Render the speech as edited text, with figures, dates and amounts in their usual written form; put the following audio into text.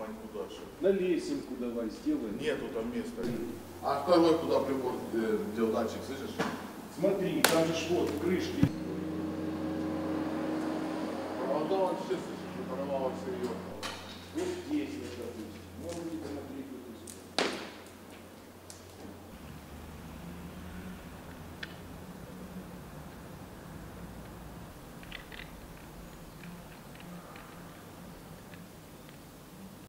снимать куда же? На лесенку давай сделаем. Нету там места. А второй куда прибор дел датчик, слышишь? Смотри, там же ж вот крышки. Провода вообще, слышишь, порвало все ее. Вот здесь, вот, допустим. Может быть,